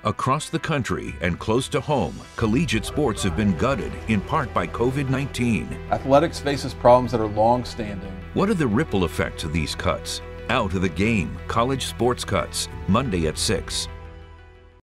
Across the country and close to home, collegiate sports have been gutted, in part by COVID-19. Athletics faces problems that are long-standing. What are the ripple effects of these cuts? Out of the Game, College Sports Cuts, Monday at 6.